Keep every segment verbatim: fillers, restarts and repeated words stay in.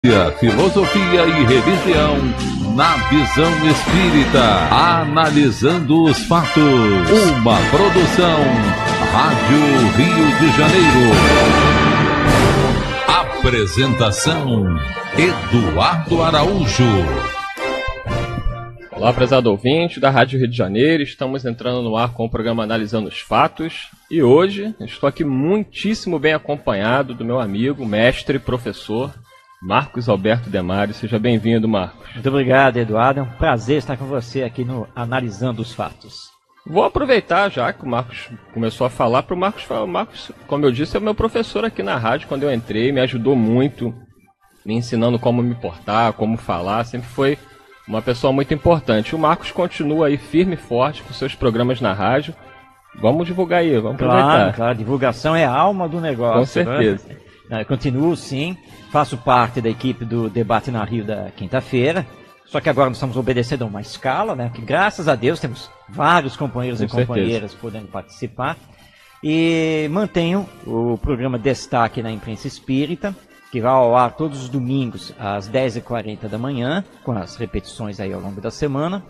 Filosofia e religião na visão espírita, analisando os fatos. Uma produção Rádio Rio de Janeiro. Apresentação Eduardo Araújo. Olá, prezado ouvinte da Rádio Rio de Janeiro. Estamos entrando no ar com o programa Analisando os Fatos. E hoje estou aqui muitíssimo bem acompanhado do meu amigo, mestre e professor Marcos Alberto Demário. Seja bem-vindo, Marcos. Muito obrigado, Eduardo. É um prazer estar com você aqui no Analisando os Fatos. Vou aproveitar, já que o Marcos começou a falar, para o Marcos falar. O Marcos, como eu disse, é o meu professor aqui na rádio. Quando eu entrei, me ajudou muito, me ensinando como me portar, como falar. Sempre foi uma pessoa muito importante. O Marcos continua aí firme e forte com seus programas na rádio. Vamos divulgar aí, vamos aproveitar. Claro, claro. Divulgação é a alma do negócio. Com certeza. Né? Eu continuo, sim. Faço parte da equipe do Debate na Rio da quinta-feira. Só que agora nós estamos obedecendo a uma escala, né? Que graças a Deus temos vários companheiros Com e certeza. companheiras podendo participar. E mantenho o programa Destaque na Imprensa Espírita, que vai ao ar todos os domingos às dez e quarenta da manhã, com as repetições aí ao longo da semana.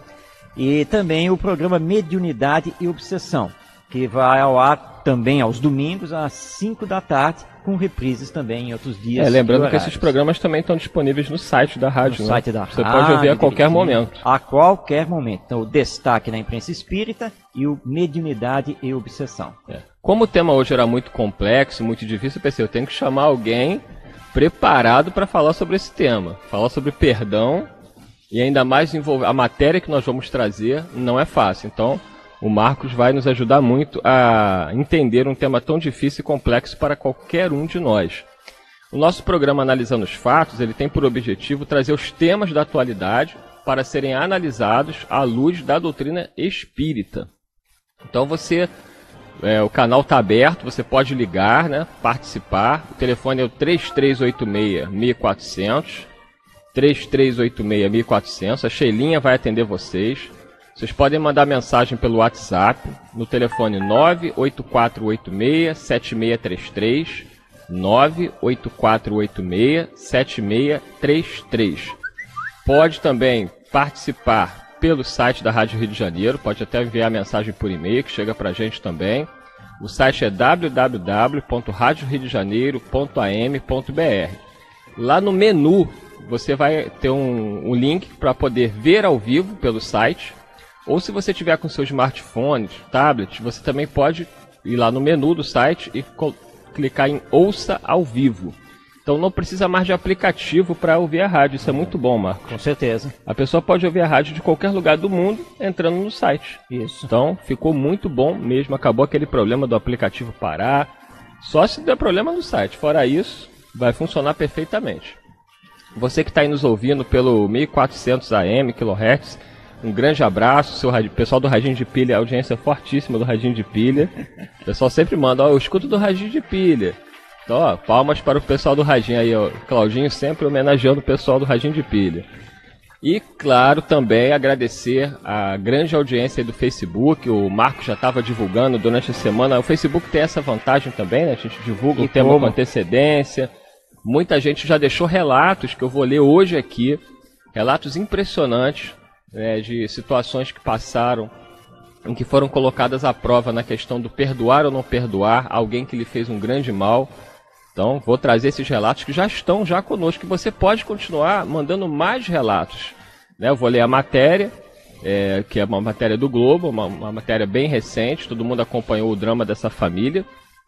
E também o programa Mediunidade e Obsessão, que vai ao ar também aos domingos às cinco da tarde, com reprises também em outros dias. É, lembrando que esses programas também estão disponíveis no site da rádio, no né? site da Você rádio, pode ouvir a qualquer momento. A qualquer momento. Então, o Destaque na Imprensa Espírita e o Mediunidade e Obsessão. É. Como o tema hoje era muito complexo, muito difícil, eu pensei, eu tenho que chamar alguém preparado para falar sobre esse tema. Falar sobre perdão e ainda mais envolver a matéria que nós vamos trazer não é fácil. Então, o Marcos vai nos ajudar muito a entender um tema tão difícil e complexo para qualquer um de nós. O nosso programa Analisando os Fatos, ele tem por objetivo trazer os temas da atualidade para serem analisados à luz da doutrina espírita. Então você, é, o canal está aberto, você pode ligar, né, participar. O telefone é o três três oito seis, mil e quatrocentos, três três oito seis, mil e quatrocentos. A Sheilinha vai atender vocês. Vocês podem mandar mensagem pelo WhatsApp no telefone nove oito quatro oito seis, sete seis três três, nove oito quatro oito seis, sete seis três três. Pode também participar pelo site da Rádio Rio de Janeiro, pode até enviar mensagem por e-mail, que chega pra gente também. O site é w w w ponto rádio rio de janeiro ponto a m ponto b r. Lá no menu você vai ter um, um link para poder ver ao vivo pelo site. Ou se você tiver com seu smartphone, tablet, você também pode ir lá no menu do site e clicar em Ouça ao Vivo. Então não precisa mais de aplicativo para ouvir a rádio, isso é muito bom, Marcos. Com certeza. A pessoa pode ouvir a rádio de qualquer lugar do mundo entrando no site. Isso. Então ficou muito bom mesmo, acabou aquele problema do aplicativo parar. Só se der problema no site, fora isso, vai funcionar perfeitamente. Você que está aí nos ouvindo pelo mil e quatrocentos A M, kHz, um grande abraço, seu pessoal do Radinho de Pilha, a audiência fortíssima do Radinho de Pilha. O pessoal sempre manda, ó, eu escuto do Radinho de Pilha. Então, ó, palmas para o pessoal do Radinho aí, ó, Claudinho sempre homenageando o pessoal do Radinho de Pilha. E, claro, também agradecer a grande audiência aí do Facebook, o Marco já estava divulgando durante a semana. O Facebook tem essa vantagem também, né? A gente divulga o tema com antecedência. Muita gente já deixou relatos que eu vou ler hoje aqui, relatos impressionantes, É, de situações que passaram, em que foram colocadas à prova na questão do perdoar ou não perdoar alguém que lhe fez um grande mal. Então, vou trazer esses relatos que já estão já conosco, que você pode continuar mandando mais relatos. Né? Eu vou ler a matéria, é, que é uma matéria do Globo, uma, uma matéria bem recente, todo mundo acompanhou o drama dessa família.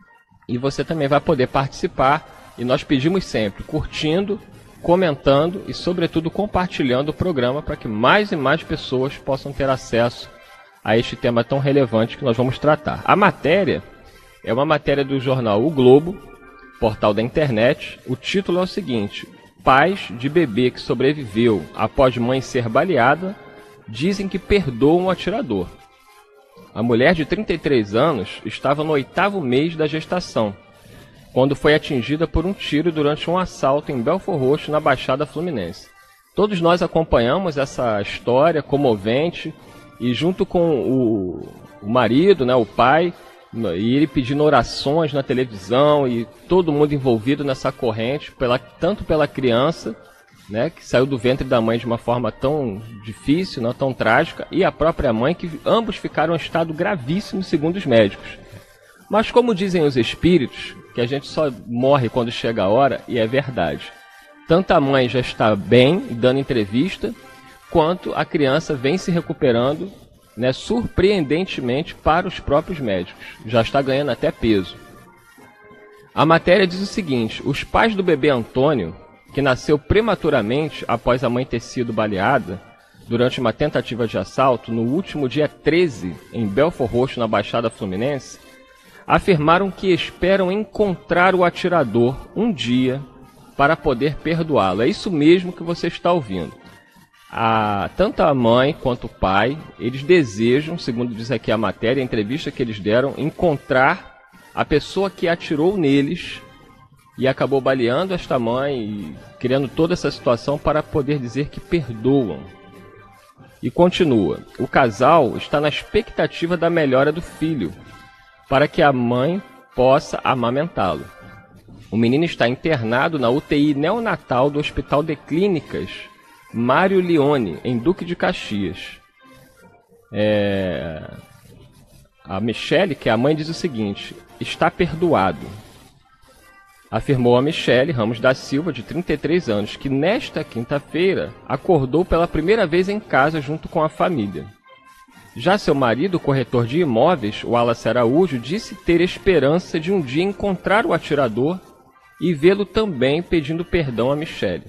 E você também vai poder participar, e nós pedimos sempre, curtindo, comentando e, sobretudo, compartilhando o programa para que mais e mais pessoas possam ter acesso a este tema tão relevante que nós vamos tratar. A matéria é uma matéria do jornal O Globo, portal da internet. O título é o seguinte: pais de bebê que sobreviveu após mãe ser baleada dizem que perdoam o atirador. A mulher de trinta e três anos estava no oitavo mês da gestação, quando foi atingida por um tiro durante um assalto em Belford Roxo, na Baixada Fluminense. Todos nós acompanhamos essa história comovente, e junto com o, o marido, né, o pai, e ele pedindo orações na televisão, e todo mundo envolvido nessa corrente, pela, tanto pela criança né, que saiu do ventre da mãe de uma forma tão difícil, não tão trágica, e a própria mãe, que ambos ficaram em estado gravíssimo, segundo os médicos. Mas como dizem os espíritos, que a gente só morre quando chega a hora, e é verdade. Tanto a mãe já está bem, dando entrevista, quanto a criança vem se recuperando, né, surpreendentemente para os próprios médicos. Já está ganhando até peso. A matéria diz o seguinte: os pais do bebê Antônio, que nasceu prematuramente após a mãe ter sido baleada durante uma tentativa de assalto no último dia treze, em Belford Roxo, na Baixada Fluminense, afirmaram que esperam encontrar o atirador um dia para poder perdoá-lo. É isso mesmo que você está ouvindo. A, tanto a mãe quanto o pai, eles desejam, segundo diz aqui a matéria, a entrevista que eles deram, encontrar a pessoa que atirou neles e acabou baleando esta mãe e criando toda essa situação para poder dizer que perdoam. E continua: o casal está na expectativa da melhora do filho, para que a mãe possa amamentá-lo. O menino está internado na U T I neonatal do Hospital de Clínicas Mário Leone, em Duque de Caxias. É... A Michele, que é a mãe, diz o seguinte: está perdoado. Afirmou a Michele Ramos da Silva, de trinta e três anos, que nesta quinta-feira acordou pela primeira vez em casa junto com a família. Já seu marido, o corretor de imóveis, o Wallace Araújo, disse ter esperança de um dia encontrar o atirador e vê-lo também pedindo perdão a Michele.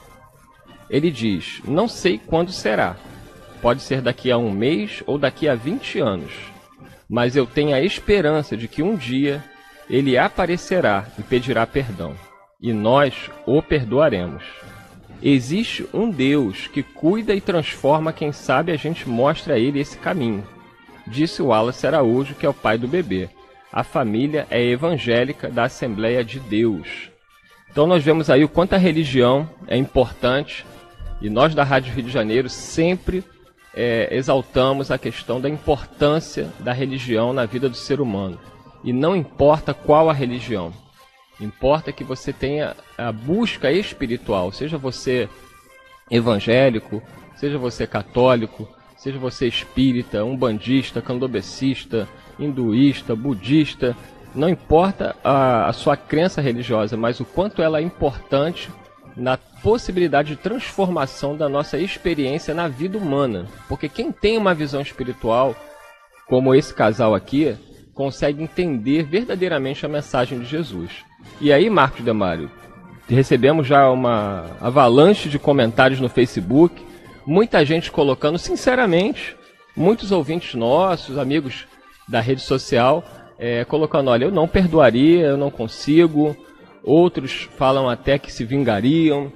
Ele diz: não sei quando será. Pode ser daqui a um mês ou daqui a vinte anos. Mas eu tenho a esperança de que um dia ele aparecerá e pedirá perdão. E nós o perdoaremos. Existe um Deus que cuida e transforma quem sabe a gente mostra a ele esse caminho. Disse o Wallace Araújo, que é o pai do bebê. A família é evangélica da Assembleia de Deus. Então nós vemos aí o quanto a religião é importante. E nós da Rádio Rio de Janeiro sempre é, exaltamos a questão da importância da religião na vida do ser humano. E não importa qual a religião, importa que você tenha a busca espiritual, seja você evangélico, seja você católico, seja você espírita, umbandista, candomblessista, hinduísta, budista, não importa a, a sua crença religiosa, mas o quanto ela é importante na possibilidade de transformação da nossa experiência na vida humana. Porque quem tem uma visão espiritual, como esse casal aqui, consegue entender verdadeiramente a mensagem de Jesus. E aí, Marcos Demário, recebemos já uma avalanche de comentários no Facebook, muita gente colocando, sinceramente, muitos ouvintes nossos, amigos da rede social, é, colocando: olha, eu não perdoaria, eu não consigo. Outros falam até que se vingariam.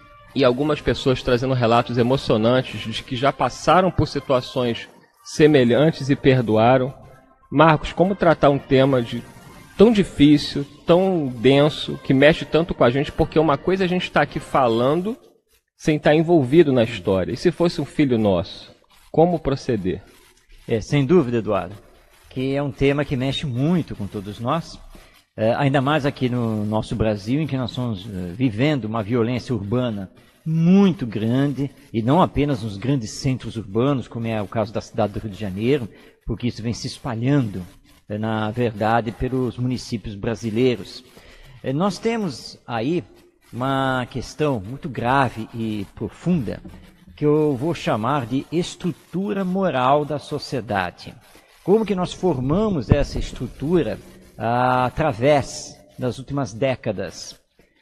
E algumas pessoas trazendo relatos emocionantes de que já passaram por situações semelhantes e perdoaram. Marcos, como tratar um tema de tão difícil, tão denso, que mexe tanto com a gente? Porque uma coisa é a gente estar aqui falando sem estar envolvido na história. E se fosse um filho nosso, como proceder? É, sem dúvida, Eduardo, que é um tema que mexe muito com todos nós, é, ainda mais aqui no nosso Brasil, em que nós estamos é, vivendo uma violência urbana muito grande, e não apenas nos grandes centros urbanos, como é o caso da cidade do Rio de Janeiro, porque isso vem se espalhando, é, na verdade, pelos municípios brasileiros. É, nós temos aí uma questão muito grave e profunda, que eu vou chamar de estrutura moral da sociedade. Como que nós formamos essa estrutura ah, através das últimas décadas?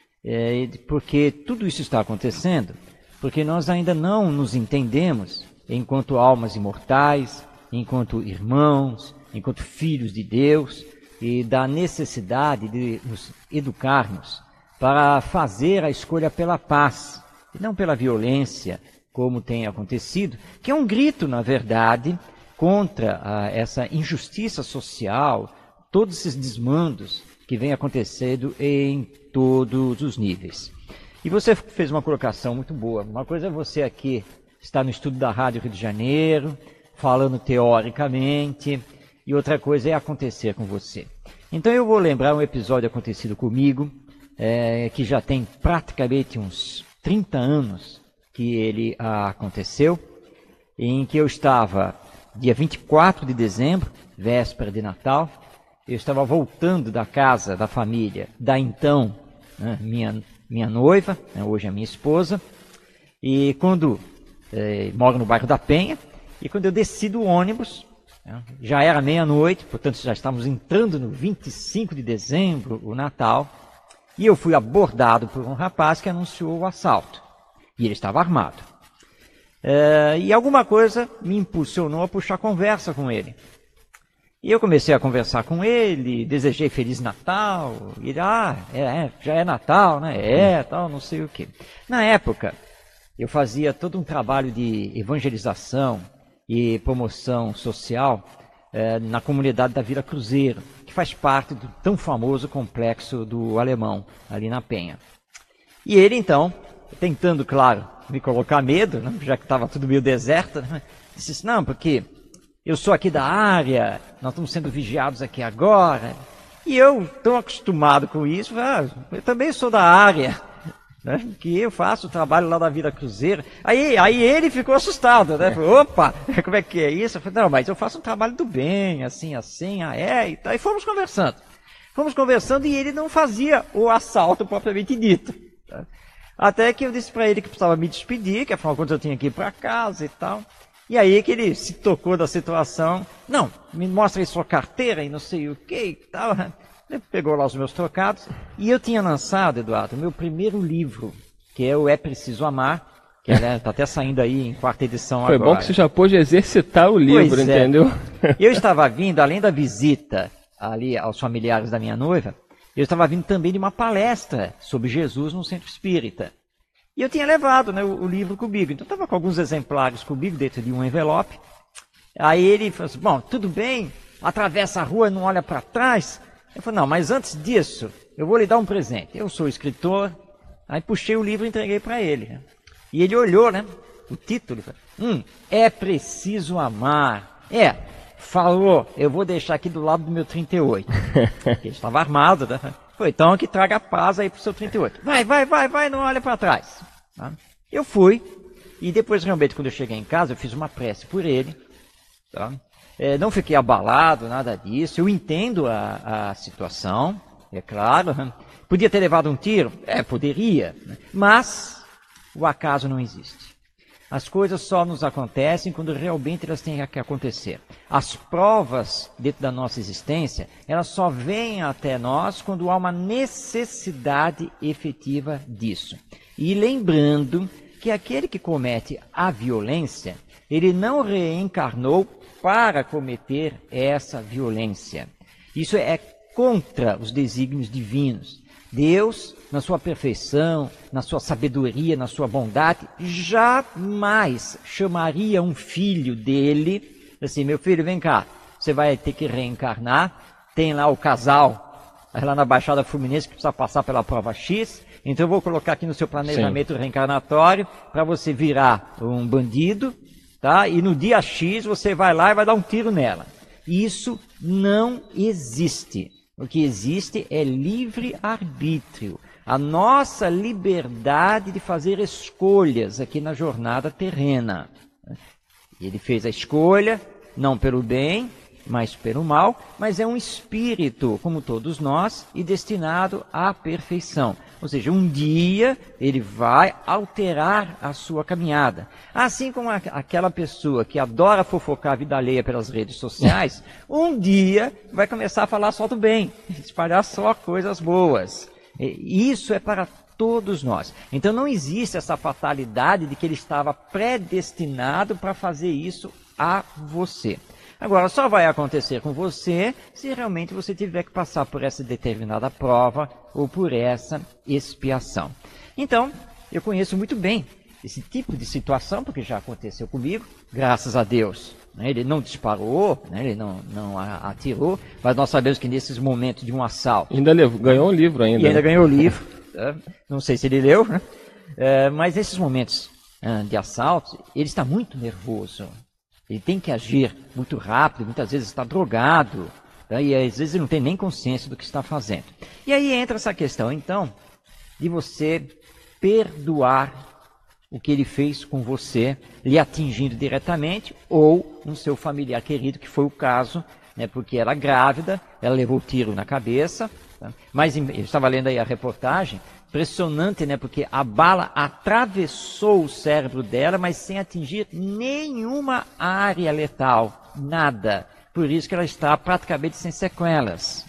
É, porque tudo isso está acontecendo porque nós ainda não nos entendemos enquanto almas imortais, enquanto irmãos, enquanto filhos de Deus, e da necessidade de nos educarmos para fazer a escolha pela paz, e não pela violência, como tem acontecido, que é um grito, na verdade, contra ah, essa injustiça social, todos esses desmandos que vem acontecendo em todos os níveis. E você fez uma colocação muito boa. Uma coisa é você aqui estar no estúdio da Rádio Rio de Janeiro, falando teoricamente, e outra coisa é acontecer com você. Então eu vou lembrar um episódio acontecido comigo, é, que já tem praticamente uns trinta anos que ele ah, aconteceu, em que eu estava, dia vinte e quatro de dezembro, véspera de Natal, eu estava voltando da casa da família, da então né, minha, minha noiva, né, hoje a minha esposa, e quando, eh, moro no bairro da Penha, e quando eu desci do ônibus, né, já era meia-noite, portanto já estávamos entrando no vinte e cinco de dezembro, o Natal, e eu fui abordado por um rapaz que anunciou o assalto, e ele estava armado. Eh, e alguma coisa me impulsionou a puxar conversa com ele. E eu comecei a conversar com ele, desejei Feliz Natal, e ele, ah, é, é, já é Natal, né? É, tal, não sei o quê. Na época, eu fazia todo um trabalho de evangelização e promoção social eh, na comunidade da Vila Cruzeiro, que faz parte do tão famoso complexo do Alemão, ali na Penha. E ele, então, tentando, claro, me colocar medo, né? Já que estava tudo meio deserto, né? Disse assim, não, porque eu sou aqui da área, nós estamos sendo vigiados aqui agora. E eu, tão acostumado com isso, ah, eu também sou da área, né? Que eu faço o trabalho lá da Vila Cruzeiro. Aí, aí ele ficou assustado, né? Falei, opa, como é que é isso? Eu falei, não, mas eu faço um trabalho do bem, assim, assim, ah, é, e tal. E fomos conversando. Fomos conversando e ele não fazia o assalto propriamente dito. Tá? Até que eu disse para ele que precisava me despedir, que afinal de contas eu tinha que ir para casa e tal. E aí que ele se tocou da situação, não, me mostra aí sua carteira e não sei o que e tal. Ele pegou lá os meus trocados. E eu tinha lançado, Eduardo, o meu primeiro livro, que é o É Preciso Amar, que está até saindo aí em quarta edição Foi agora. Foi bom que você já pôde exercitar o livro, pois entendeu? É. Eu estava vindo, além da visita ali aos familiares da minha noiva, eu estava vindo também de uma palestra sobre Jesus no Centro Espírita. E eu tinha levado né, o, o livro comigo. Então, eu estava com alguns exemplares comigo dentro de um envelope. Aí ele falou assim, bom, tudo bem, atravessa a rua e não olha para trás. Eu falei, não, mas antes disso, eu vou lhe dar um presente. Eu sou escritor. Aí puxei o livro e entreguei para ele. E ele olhou, né, o título. Hum, É Preciso Amar. É, falou, eu vou deixar aqui do lado do meu trinta e oito. Ele estava armado, né? Foi, então que traga paz aí pro seu trinta e oito. Vai, vai, vai, vai, não olha para trás. Tá? Eu fui, e depois realmente quando eu cheguei em casa, eu fiz uma prece por ele. Tá? É, não fiquei abalado, nada disso. Eu entendo a, a situação, é claro. Né? Podia ter levado um tiro? É, poderia. Né? Mas o acaso não existe. As coisas só nos acontecem quando realmente elas têm que acontecer. As provas dentro da nossa existência, elas só vêm até nós quando há uma necessidade efetiva disso. E lembrando que aquele que comete a violência, ele não reencarnou para cometer essa violência. Isso é contra os desígnios divinos. Deus, na sua perfeição, na sua sabedoria, na sua bondade, jamais chamaria um filho dele, assim, meu filho, vem cá, você vai ter que reencarnar, tem lá o casal, lá na Baixada Fluminense, que precisa passar pela prova X, então eu vou colocar aqui no seu planejamento Sim. reencarnatório, para você virar um bandido, tá? E no dia X você vai lá e vai dar um tiro nela. Isso não existe. O que existe é livre-arbítrio, a nossa liberdade de fazer escolhas aqui na jornada terrena. Ele fez a escolha, não pelo bem, mas pelo mal, mas é um espírito, como todos nós, e destinado à perfeição. Ou seja, um dia ele vai alterar a sua caminhada. Assim como a, aquela pessoa que adora fofocar a vida alheia pelas redes sociais, um dia vai começar a falar só do bem, espalhar só coisas boas. E isso é para todos nós. Então não existe essa fatalidade de que ele estava predestinado para fazer isso a você. Agora, só vai acontecer com você se realmente você tiver que passar por essa determinada prova ou por essa expiação. Então, eu conheço muito bem esse tipo de situação, porque já aconteceu comigo, graças a Deus. Né? Ele não disparou, né? Ele não, não atirou, mas nós sabemos que nesses momentos de um assalto... Ainda levou, ganhou um livro ainda. E ainda ganhou o livro. Tá? Não sei se ele leu, né? É, mas nesses momentos ah, de assalto, ele está muito nervoso. Ele tem que agir muito rápido, muitas vezes está drogado, tá? E às vezes ele não tem nem consciência do que está fazendo. E aí entra essa questão, então, de você perdoar o que ele fez com você, lhe atingindo diretamente, ou um seu familiar querido, que foi o caso, né, porque era grávida, ela levou tiro na cabeça, tá? Mas eu estava lendo aí a reportagem, impressionante, né, porque a bala atravessou o cérebro dela, mas sem atingir nenhuma área letal, nada. Por isso que ela está praticamente sem sequelas.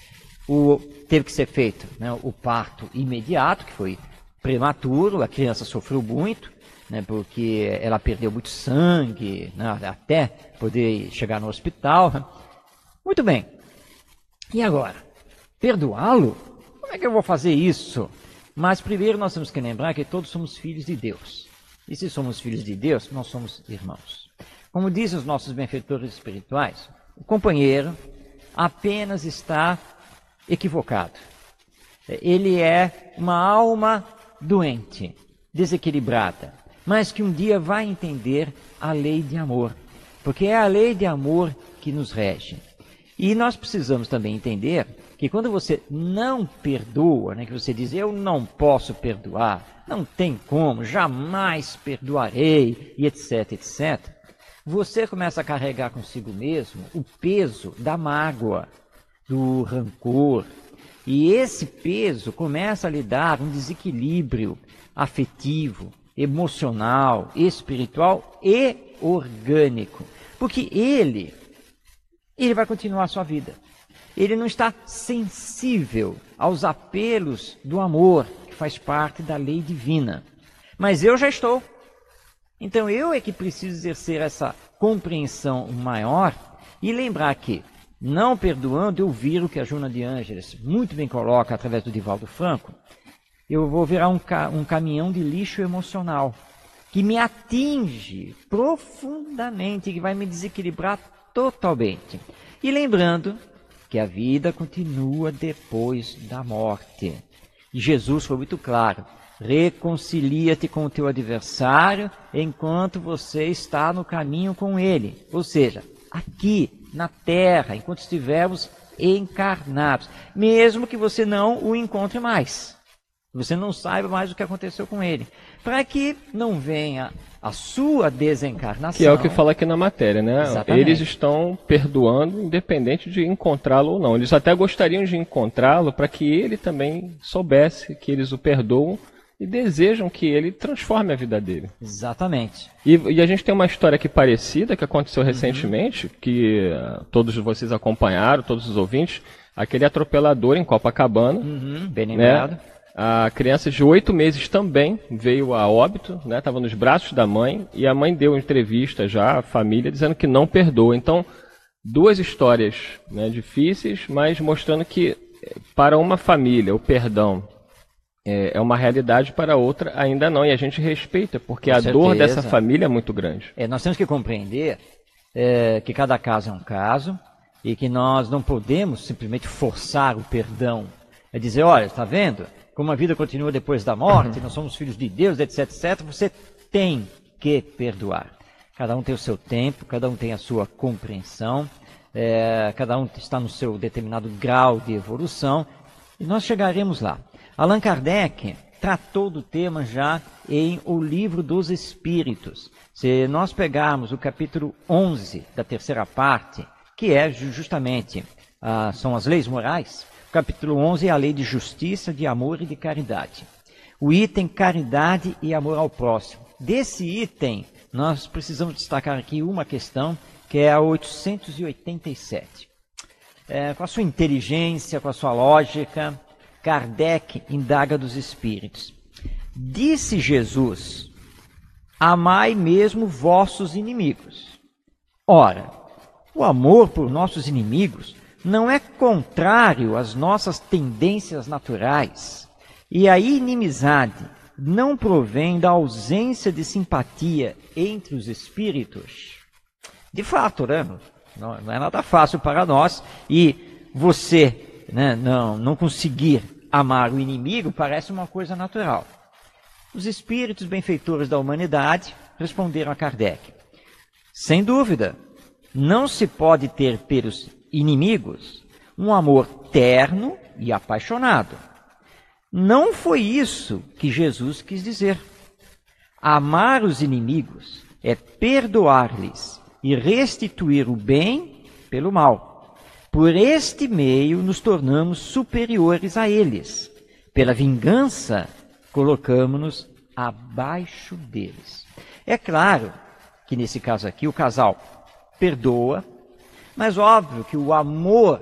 O, teve que ser feito, né, o parto imediato, que foi prematuro, a criança sofreu muito, né, porque ela perdeu muito sangue, né, até poder chegar no hospital. Muito bem. E agora? Perdoá-lo? Como é que eu vou fazer isso? Mas primeiro nós temos que lembrar que todos somos filhos de Deus. E se somos filhos de Deus, nós somos irmãos. Como dizem os nossos benfeitores espirituais, o companheiro apenas está equivocado. Ele é uma alma doente, desequilibrada, mas que um dia vai entender a lei de amor, porque é a lei de amor que nos rege. E nós precisamos também entender que quando você não perdoa, né, que você diz, eu não posso perdoar, não tem como, jamais perdoarei, e etc, etcétera, você começa a carregar consigo mesmo o peso da mágoa, do rancor, e esse peso começa a lhe dar um desequilíbrio afetivo, emocional, espiritual e orgânico. Porque ele, ele vai continuar a sua vida. Ele não está sensível aos apelos do amor, que faz parte da lei divina. Mas eu já estou. Então eu é que preciso exercer essa compreensão maior e lembrar que, não perdoando, eu viro o que a Joana de Ângeles muito bem coloca através do Divaldo Franco, eu vou virar um, ca um caminhão de lixo emocional, que me atinge profundamente, que vai me desequilibrar totalmente. E lembrando que a vida continua depois da morte. E Jesus foi muito claro, reconcilia-te com o teu adversário enquanto você está no caminho com ele. Ou seja, aqui na terra, enquanto estivermos encarnados, mesmo que você não o encontre mais, você não saiba mais o que aconteceu com ele, para que não venha a sua desencarnação. Que é o que fala aqui na matéria, né? Exatamente. Eles estão perdoando independente de encontrá-lo ou não. Eles até gostariam de encontrá-lo para que ele também soubesse que eles o perdoam e desejam que ele transforme a vida dele. Exatamente. E, e a gente tem uma história aqui parecida que aconteceu recentemente, uhum. que uh, todos vocês acompanharam, todos os ouvintes, aquele atropelador em Copacabana. Uhum, bem lembrado. Né? A criança de oito meses também veio a óbito, né? Estava nos braços da mãe, e a mãe deu entrevista já à família dizendo que não perdoa. Então, duas histórias, né, difíceis, mas mostrando que para uma família o perdão é uma realidade, para outra ainda não, e a gente respeita, porque Com a certeza. dor dessa família é muito grande. É, nós temos que compreender é, que cada caso é um caso, e que nós não podemos simplesmente forçar o perdão. É dizer, olha, está vendo? Como a vida continua depois da morte, nós somos filhos de Deus, etc, etcétera, você tem que perdoar. Cada um tem o seu tempo, cada um tem a sua compreensão, é, cada um está no seu determinado grau de evolução, e nós chegaremos lá. Allan Kardec tratou do tema já em O Livro dos Espíritos. Se nós pegarmos o capítulo onze da terceira parte, que é justamente, ah, são as leis morais, o capítulo onze é a lei de justiça, de amor e de caridade. O item caridade e amor ao próximo. Desse item, nós precisamos destacar aqui uma questão, que é a oitocentos e oitenta e sete. É, com a sua inteligência, com a sua lógica, Kardec indaga dos espíritos. Disse Jesus, amai mesmo vossos inimigos. Ora, o amor por nossos inimigos não é contrário às nossas tendências naturais, e a inimizade não provém da ausência de simpatia entre os espíritos. De fato, né? não, não é nada fácil para nós, e você, né, não, não conseguir amar o inimigo parece uma coisa natural. Os espíritos benfeitores da humanidade responderam a Kardec. Sem dúvida, não se pode ter pelos inimigos um amor terno e apaixonado. Não foi isso que Jesus quis dizer. Amar os inimigos é perdoar-lhes e restituir o bem pelo mal. Por este meio nos tornamos superiores a eles. Pela vingança, colocamos-nos abaixo deles. É claro que nesse caso aqui o casal perdoa, mas óbvio que o amor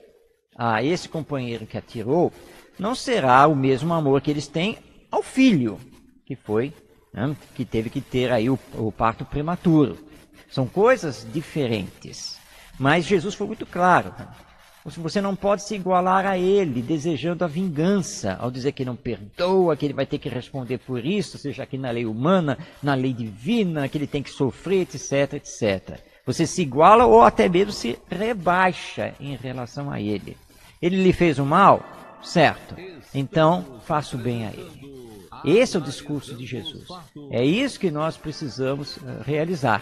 a esse companheiro que atirou não será o mesmo amor que eles têm ao filho, que foi, né, que teve que ter aí o, o parto prematuro. São coisas diferentes. Mas Jesus foi muito claro. Né? Você não pode se igualar a ele, desejando a vingança, ao dizer que não perdoa, que ele vai ter que responder por isso, seja aqui na lei humana, na lei divina, que ele tem que sofrer, etc, etcétera. Você se iguala ou até mesmo se rebaixa em relação a ele. Ele lhe fez o mal? Certo. Então, faça o bem a ele. Esse é o discurso de Jesus. É isso que nós precisamos uh, realizar.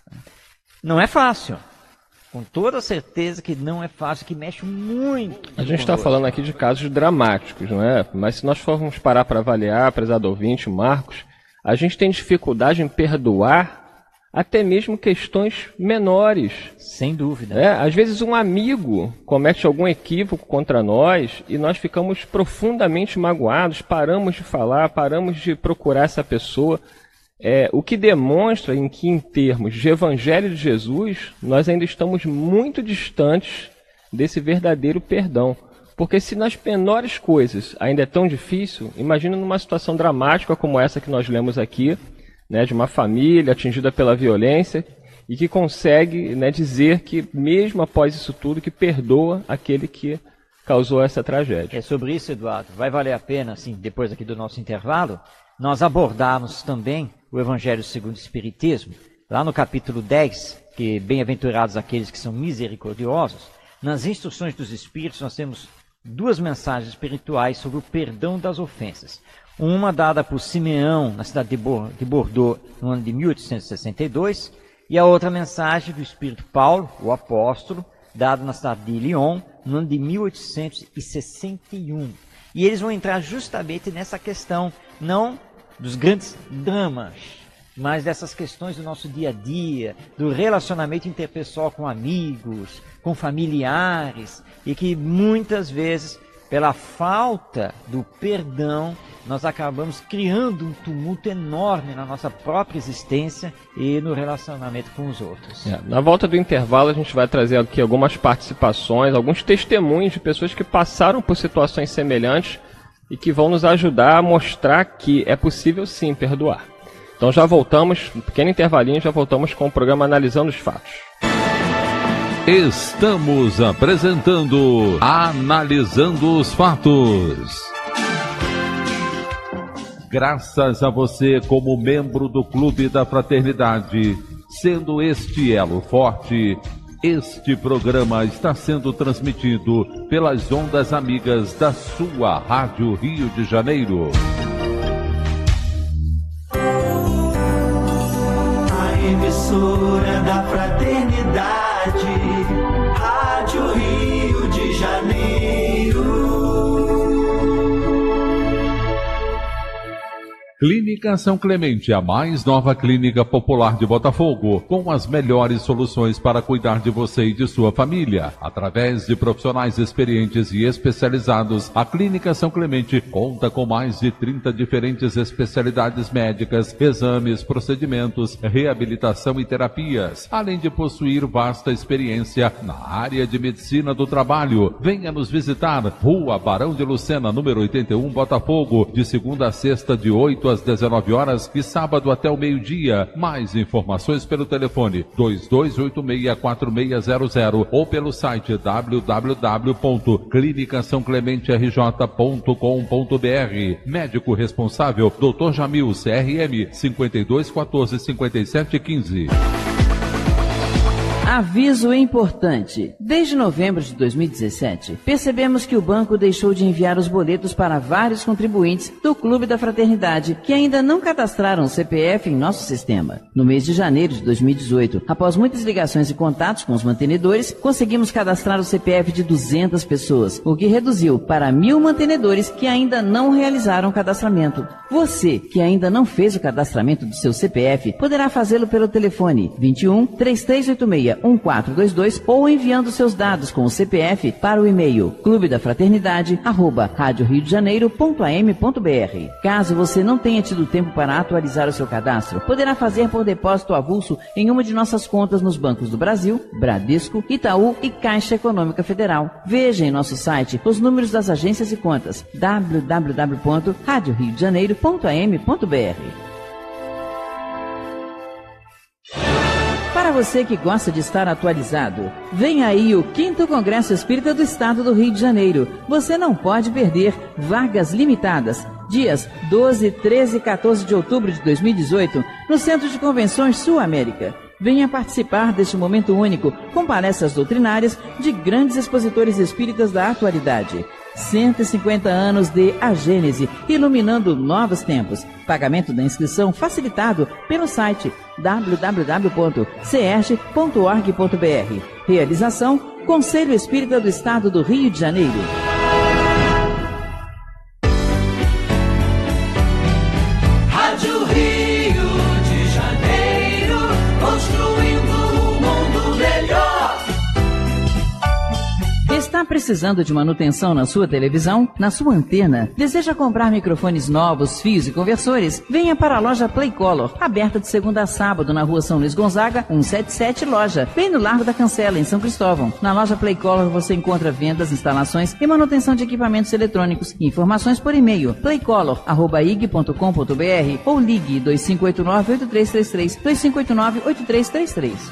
Não é fácil. Com toda certeza que não é fácil, que mexe muito. A gente está falando aqui de casos dramáticos, não é? Mas se nós formos parar para avaliar, prezado ouvinte, Marcos, a gente tem dificuldade em perdoar até mesmo questões menores. Sem dúvida. É, às vezes um amigo comete algum equívoco contra nós e nós ficamos profundamente magoados, paramos de falar, paramos de procurar essa pessoa. É, o que demonstra em que, em termos de Evangelho de Jesus, nós ainda estamos muito distantes desse verdadeiro perdão. Porque se nas menores coisas ainda é tão difícil, imagina numa situação dramática como essa que nós lemos aqui, né, de uma família atingida pela violência e que consegue, né, dizer que, mesmo após isso tudo, que perdoa aquele que causou essa tragédia. É sobre isso, Eduardo. Vai valer a pena, assim, depois aqui do nosso intervalo, nós abordarmos também o Evangelho segundo o Espiritismo, lá no capítulo dez, que bem-aventurados aqueles que são misericordiosos. Nas instruções dos Espíritos nós temos duas mensagens espirituais sobre o perdão das ofensas. Uma dada por Simeão, na cidade de Bordeaux, no ano de mil oitocentos e sessenta e dois, e a outra mensagem do Espírito Paulo, o apóstolo, dada na cidade de Lyon, no ano de mil oitocentos e sessenta e um. E eles vão entrar justamente nessa questão, não dos grandes dramas, mas dessas questões do nosso dia a dia, do relacionamento interpessoal com amigos, com familiares, e que muitas vezes, pela falta do perdão, nós acabamos criando um tumulto enorme na nossa própria existência e no relacionamento com os outros. É, na volta do intervalo a gente vai trazer aqui algumas participações, alguns testemunhos de pessoas que passaram por situações semelhantes e que vão nos ajudar a mostrar que é possível sim perdoar. Então já voltamos, um pequeno intervalinho, já voltamos com o programa Analisando os Fatos. Estamos apresentando Analisando os Fatos. Graças a você como membro do Clube da Fraternidade, sendo este elo forte, este programa está sendo transmitido pelas ondas amigas da sua Rádio Rio de Janeiro. A emissora da Fraternidade, Rádio Rio de Janeiro. Clínica São Clemente, a mais nova clínica popular de Botafogo, com as melhores soluções para cuidar de você e de sua família. Através de profissionais experientes e especializados, a Clínica São Clemente conta com mais de trinta diferentes especialidades médicas, exames, procedimentos, reabilitação e terapias, além de possuir vasta experiência na área de medicina do trabalho. Venha nos visitar, Rua Barão de Lucena, número oitenta e um, Botafogo, de segunda a sexta, de oito às dezenove horas e sábado até o meio-dia. Mais informações pelo telefone dois dois oito seis quatro seis zero zero ou pelo site w w w ponto clínica são clemente r j ponto com ponto b r. Médico responsável, doutor Jamil, C R M cinquenta e dois quatorze, cinquenta e sete quinze. Aviso importante. Desde novembro de dois mil e dezessete, percebemos que o banco deixou de enviar os boletos para vários contribuintes do Clube da Fraternidade que ainda não cadastraram o C P F em nosso sistema. No mês de janeiro de dois mil e dezoito, após muitas ligações e contatos com os mantenedores, conseguimos cadastrar o C P F de duzentas pessoas, o que reduziu para mil mantenedores que ainda não realizaram o cadastramento. Você, que ainda não fez o cadastramento do seu C P F, poderá fazê-lo pelo telefone vinte e um, três três oito seis, um quatro dois dois ou enviando seus dados com o C P F para o e-mail clube da fraternidade arroba rádio rio de janeiro ponto a m ponto b r. Caso você não tenha tido tempo para atualizar o seu cadastro, poderá fazer por depósito avulso em uma de nossas contas nos bancos do Brasil, Bradesco, Itaú e Caixa Econômica Federal. Veja em nosso site os números das agências e contas w w w ponto rádio rio de janeiro ponto a m ponto b r. Para você que gosta de estar atualizado, vem aí o quinto Congresso Espírita do Estado do Rio de Janeiro. Você não pode perder, vagas limitadas. Dias doze, treze e quatorze de outubro de dois mil e dezoito, no Centro de Convenções Sul América. Venha participar deste momento único, com palestras doutrinárias de grandes expositores espíritas da atualidade. cento e cinquenta anos de A Gênese, iluminando novos tempos. Pagamento da inscrição facilitado pelo site w w w ponto c e r g ponto org ponto b r. Realização: Conselho Espírita do Estado do Rio de Janeiro. Rádio Rio de Janeiro, construindo um mundo melhor. Está precisando de manutenção na sua televisão, na sua antena? Deseja comprar microfones novos, fios e conversores? Venha para a loja Playcolor, aberta de segunda a sábado na rua São Luís Gonzaga, cento e setenta e sete, loja, bem no Largo da Cancela, em São Cristóvão. Na loja Playcolor você encontra vendas, instalações e manutenção de equipamentos eletrônicos. Informações por e-mail playcolor arroba i g ponto com ponto b r ou ligue dois cinco oito nove, oito três três três, dois cinco oito nove, oito três três três.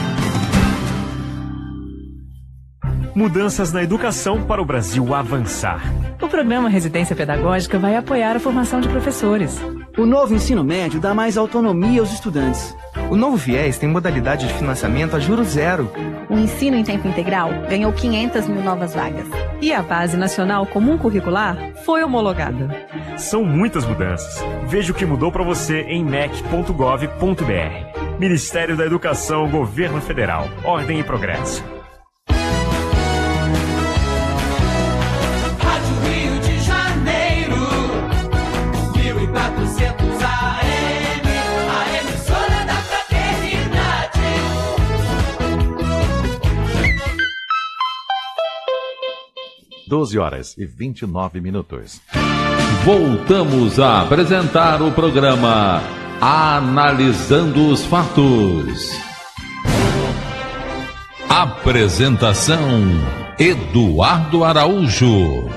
Mudanças na educação para o Brasil avançar. O programa Residência Pedagógica vai apoiar a formação de professores. O novo ensino médio dá mais autonomia aos estudantes. O novo FIES tem modalidade de financiamento a juros zero. O ensino em tempo integral ganhou quinhentas mil novas vagas. E a Base Nacional Comum Curricular foi homologada. São muitas mudanças. Veja o que mudou para você em m e c ponto gov ponto b r. Ministério da Educação, Governo Federal. Ordem e progresso. quatrocentos A M, a emissora da fraternidade. doze horas e vinte e nove minutos. Voltamos a apresentar o programa Analisando os Fatos. Apresentação: Eduardo Araújo.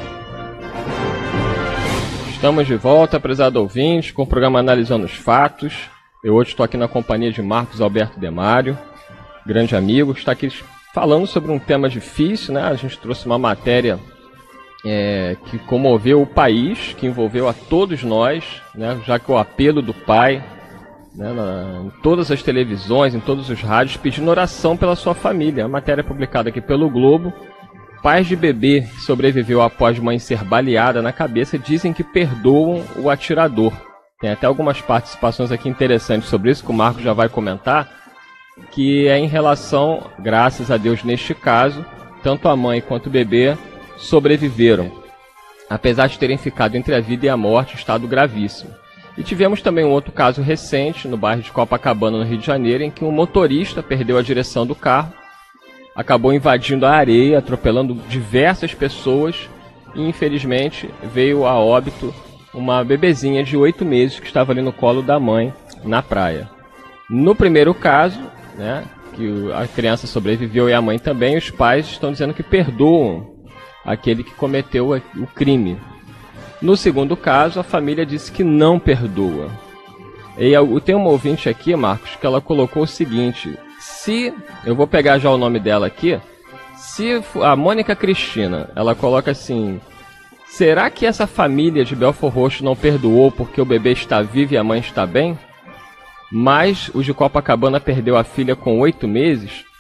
Estamos de volta, prezado ouvinte, com o programa Analisando os Fatos. Eu hoje estou aqui na companhia de Marcos Alberto Demário, grande amigo, que está aqui falando sobre um tema difícil, né? A gente trouxe uma matéria é, que comoveu o país, que envolveu a todos nós, né? Já que o apelo do pai, né, na, em todas as televisões, em todos os rádios, pedindo oração pela sua família. A matéria é publicada aqui pelo Globo. Pais de bebê que sobreviveu após mãe ser baleada na cabeça dizem que perdoam o atirador. Tem até algumas participações aqui interessantes sobre isso, que o Marco já vai comentar, que é em relação, graças a Deus neste caso, tanto a mãe quanto o bebê sobreviveram, apesar de terem ficado entre a vida e a morte, estado gravíssimo. E tivemos também um outro caso recente, no bairro de Copacabana, no Rio de Janeiro, em que um motorista perdeu a direção do carro, acabou invadindo a areia, atropelando diversas pessoas e, infelizmente, veio a óbito uma bebezinha de oito meses que estava ali no colo da mãe, na praia. No primeiro caso, né, que a criança sobreviveu e a mãe também, os pais estão dizendo que perdoam aquele que cometeu o crime. No segundo caso, a família disse que não perdoa. E eu tenho uma ouvinte aqui, Marcos, que ela colocou o seguinte: se, eu vou pegar já o nome dela aqui, se a Mônica Cristina, ela coloca assim: será que essa família de Belford Roxo não perdoou porque o bebê está vivo e a mãe está bem? Mas o de Copacabana perdeu a filha com oito meses?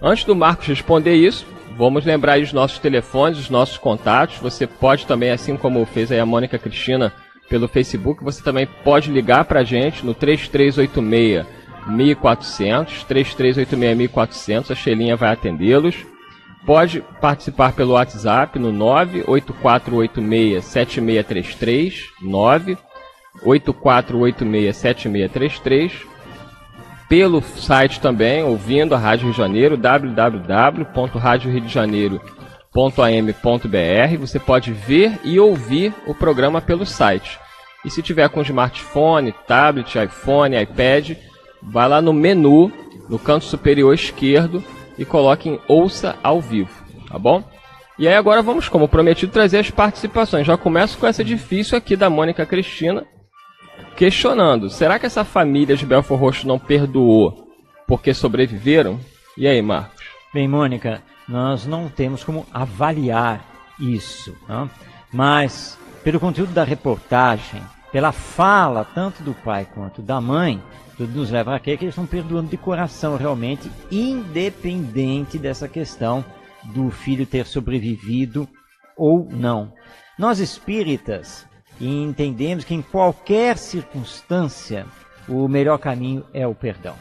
Antes do Marcos responder isso, vamos lembrar aí os nossos telefones, os nossos contatos. Você pode também, assim como fez aí a Mônica Cristina pelo Facebook, você também pode ligar para a gente no três três oito seis, mil e quatrocentos, três três oito seis, mil e quatrocentos, a Shelinha vai atendê-los. Pode participar pelo WhatsApp no nove oito quatro oito seis, sete seis três três, nove oito quatro oito seis, sete seis três três. Pelo site também, ouvindo a Rádio Rio de Janeiro, w w w ponto rádio rio de janeiro ponto a m ponto b r. Você pode ver e ouvir o programa pelo site. E se tiver com smartphone, tablet, iPhone, iPad, vai lá no menu, no canto superior esquerdo, e coloque em Ouça ao Vivo, tá bom? E aí agora vamos, como prometido, trazer as participações. Já começo com essa difícil aqui da Mônica Cristina, questionando, será que essa família de Belford Roxo não perdoou porque sobreviveram? E aí, Marcos? Bem, Mônica, nós não temos como avaliar isso, não? Mas pelo conteúdo da reportagem, pela fala tanto do pai quanto da mãe, tudo nos leva a crer que eles estão perdoando de coração realmente, independente dessa questão do filho ter sobrevivido ou não. Nós espíritas entendemos que em qualquer circunstância o melhor caminho é o perdão.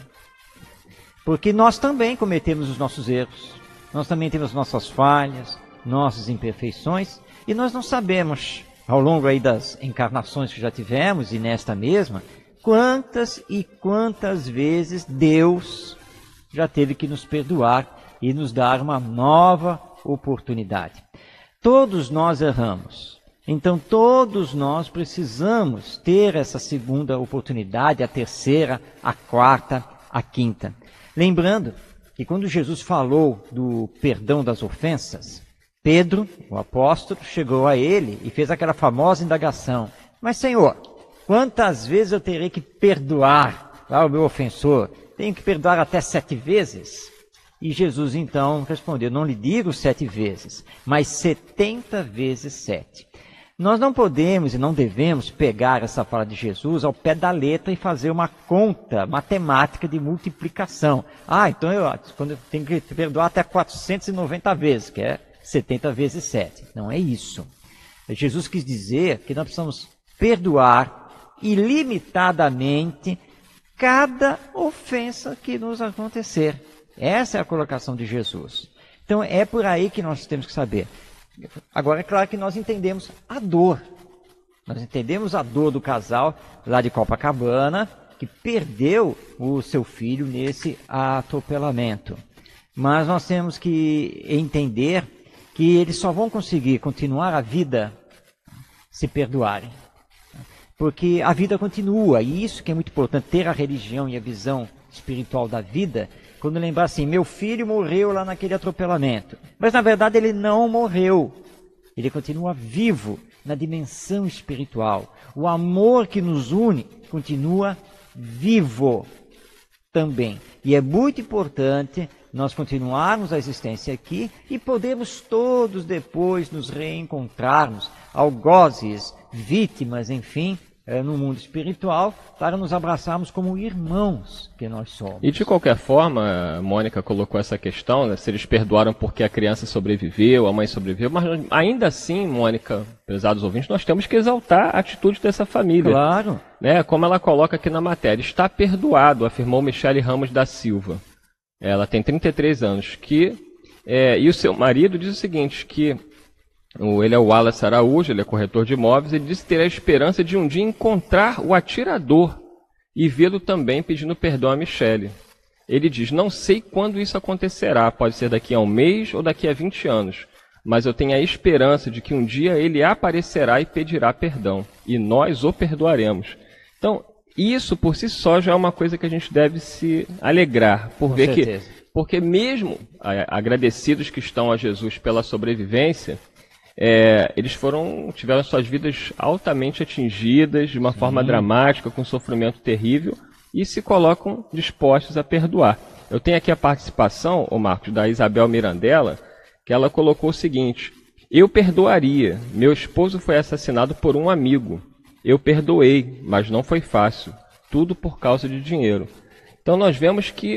Porque nós também cometemos os nossos erros, nós também temos nossas falhas, nossas imperfeições, e nós não sabemos, ao longo aí das encarnações que já tivemos e nesta mesma, quantas e quantas vezes Deus já teve que nos perdoar e nos dar uma nova oportunidade. Todos nós erramos. Então todos nós precisamos ter essa segunda oportunidade, a terceira, a quarta, a quinta. Lembrando que quando Jesus falou do perdão das ofensas, Pedro, o apóstolo, chegou a ele e fez aquela famosa indagação. Mas, Senhor, quantas vezes eu terei que perdoar ao meu ofensor? Tenho que perdoar até sete vezes? E Jesus então respondeu, não lhe digo sete vezes, mas setenta vezes sete. Nós não podemos e não devemos pegar essa fala de Jesus ao pé da letra e fazer uma conta matemática de multiplicação. Ah, então eu, quando eu tenho que perdoar até quatrocentas e noventa vezes, que é setenta vezes sete. Não é isso. Jesus quis dizer que nós precisamos perdoar ilimitadamente cada ofensa que nos acontecer. Essa é a colocação de Jesus. Então é por aí que nós temos que saber. Agora é claro que nós entendemos a dor. Nós entendemos a dor do casal lá de Copacabana, que perdeu o seu filho nesse atropelamento. Mas nós temos que entender que eles só vão conseguir continuar a vida se perdoarem. Porque a vida continua, e isso que é muito importante, ter a religião e a visão espiritual da vida, quando lembrar assim, meu filho morreu lá naquele atropelamento. Mas na verdade ele não morreu. Ele continua vivo na dimensão espiritual. O amor que nos une continua vivo também. E é muito importante nós continuarmos a existência aqui e podemos todos depois nos reencontrarmos, algozes, vítimas, enfim, no mundo espiritual, para nos abraçarmos como irmãos que nós somos. E de qualquer forma, a Mônica colocou essa questão, né, se eles perdoaram porque a criança sobreviveu, a mãe sobreviveu, mas ainda assim, Mônica, pesados ouvintes, nós temos que exaltar a atitude dessa família. Claro. Né, como ela coloca aqui na matéria, está perdoado, afirmou Michele Ramos da Silva. Ela tem trinta e três anos, que, é, e o seu marido diz o seguinte, que ele é o Wallace Araújo, ele é corretor de imóveis, ele disse ter a esperança de um dia encontrar o atirador e vê-lo também pedindo perdão a Michele. Ele diz, não sei quando isso acontecerá, pode ser daqui a um mês ou daqui a vinte anos, mas eu tenho a esperança de que um dia ele aparecerá e pedirá perdão, e nós o perdoaremos. Então, isso por si só já é uma coisa que a gente deve se alegrar, por Com ver certeza. que, porque mesmo agradecidos que estão a Jesus pela sobrevivência, É, eles foram, tiveram suas vidas altamente atingidas, de uma Sim. forma dramática, com sofrimento terrível, e se colocam dispostos a perdoar. Eu tenho aqui a participação, ô Marcos, da Isabel Mirandella, que ela colocou o seguinte, eu perdoaria, meu esposo foi assassinado por um amigo, eu perdoei, mas não foi fácil, tudo por causa de dinheiro. Então nós vemos que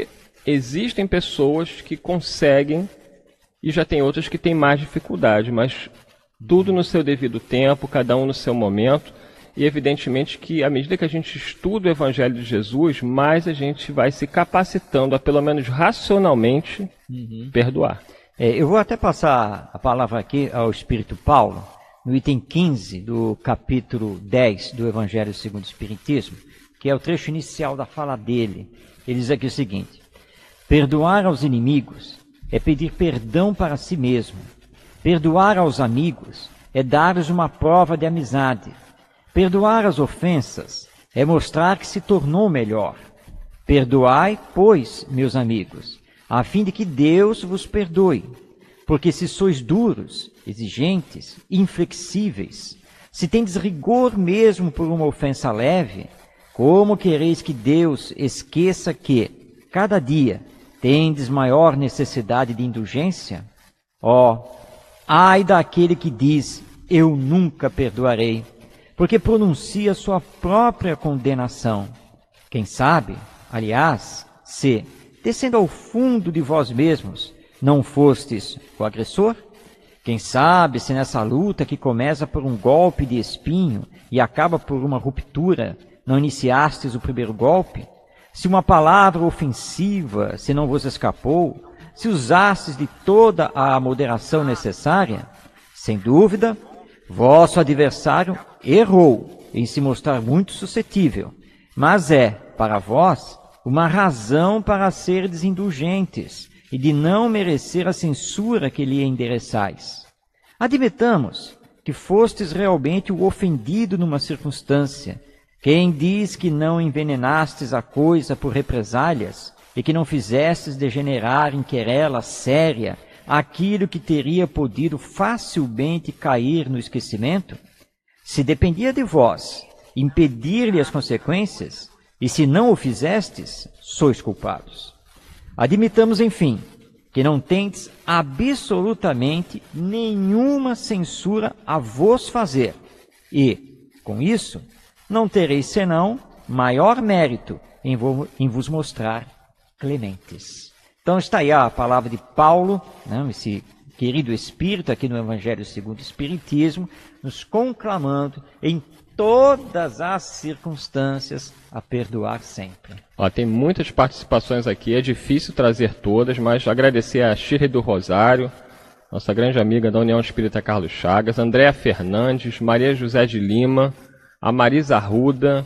existem pessoas que conseguem e já tem outras que têm mais dificuldade, mas tudo no seu devido tempo, cada um no seu momento. E evidentemente que à medida que a gente estuda o Evangelho de Jesus, mais a gente vai se capacitando a, pelo menos racionalmente, uhum. perdoar. É, eu vou até passar a palavra aqui ao Espírito Paulo, no item quinze do capítulo dez do Evangelho segundo o Espiritismo, que é o trecho inicial da fala dele. Ele diz aqui o seguinte: perdoar aos inimigos é pedir perdão para si mesmo. Perdoar aos amigos é dar-lhes uma prova de amizade. Perdoar as ofensas é mostrar que se tornou melhor. Perdoai, pois, meus amigos, a fim de que Deus vos perdoe. Porque se sois duros, exigentes, inflexíveis, se tendes rigor mesmo por uma ofensa leve, como quereis que Deus esqueça que, cada dia, tendes maior necessidade de indulgência? Ó, oh, ai daquele que diz, eu nunca perdoarei, porque pronuncia sua própria condenação. Quem sabe, aliás, se, descendo ao fundo de vós mesmos, não fostes o agressor? Quem sabe se nessa luta que começa por um golpe de espinho e acaba por uma ruptura, não iniciastes o primeiro golpe? Se uma palavra ofensiva, se não vos escapou, se usastes de toda a moderação necessária, sem dúvida, vosso adversário errou em se mostrar muito suscetível, mas é, para vós, uma razão para serdes indulgentes e de não merecer a censura que lhe endereçais. Admitamos que fostes realmente o ofendido numa circunstância. Quem diz que não envenenastes a coisa por represálias e que não fizestes degenerar em querela séria aquilo que teria podido facilmente cair no esquecimento? Se dependia de vós impedir-lhe as consequências, e se não o fizestes, sois culpados. Admitamos, enfim, que não tendes absolutamente nenhuma censura a vos fazer, e, com isso, não tereis senão maior mérito em, vo em vos mostrar clementes. Então está aí a palavra de Paulo, né, esse querido Espírito aqui no Evangelho segundo o Espiritismo, nos conclamando em todas as circunstâncias a perdoar sempre. Ó, tem muitas participações aqui, é difícil trazer todas, mas agradecer a Shirley do Rosário, nossa grande amiga da União Espírita Carlos Chagas, Andréa Fernandes, Maria José de Lima, a Marisa Arruda,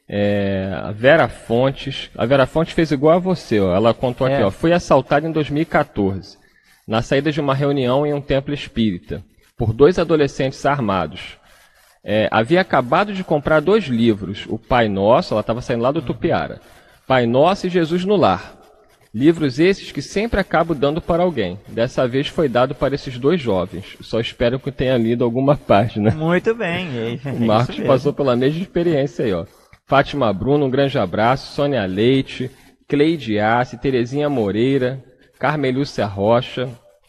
é, a Vera Fontes. A Vera Fontes fez igual a você, ó, ela contou aqui, é. ó, fui assaltada em dois mil e quatorze, na saída de uma reunião em um templo espírita, por dois adolescentes armados. É, havia acabado de comprar dois livros, o Pai Nosso, ela estava saindo lá do Tupiara, Pai Nosso e Jesus no Lar. Livros esses que sempre acabo dando para alguém. Dessa vez foi dado para esses dois jovens. Só espero que tenha lido alguma página. Muito bem. É, o Marcos passou pela mesma experiência aí, ó. Fátima Bruno, um grande abraço. Sônia Leite, Cleide Assi, Terezinha Moreira, Carmelúcia Rocha,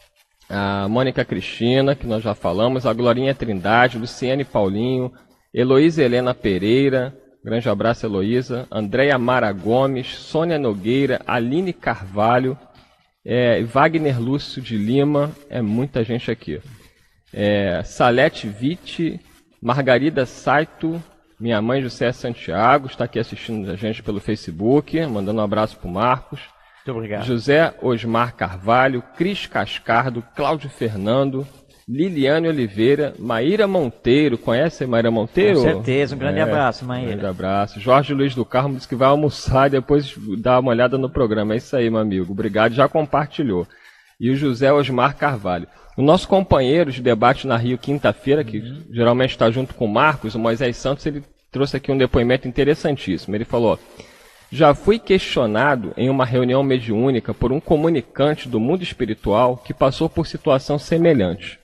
a Mônica Cristina, que nós já falamos, a Glorinha Trindade, Luciane Paulinho, Heloísa Helena Pereira, grande abraço, Heloísa, Andréia Mara Gomes, Sônia Nogueira, Aline Carvalho, é, Wagner Lúcio de Lima, é muita gente aqui. É, Salete Vitti, Margarida Saito, minha mãe José Santiago, está aqui assistindo a gente pelo Facebook, mandando um abraço para o Marcos. Muito obrigado. José Osmar Carvalho, Cris Cascardo, Cláudio Fernando, Liliane Oliveira, Maíra Monteiro, conhece a Maíra Monteiro? Com certeza, um grande é, abraço, Maíra. Um grande abraço. Jorge Luiz do Carmo disse que vai almoçar e depois dar uma olhada no programa. É isso aí, meu amigo. Obrigado, já compartilhou. E o José Osmar Carvalho. O nosso companheiro de debate na Rio quinta-feira, que uhum. geralmente está junto com o Marcos, o Moisés Santos, ele trouxe aqui um depoimento interessantíssimo. Ele falou: já fui questionado em uma reunião mediúnica por um comunicante do mundo espiritual que passou por situação semelhante.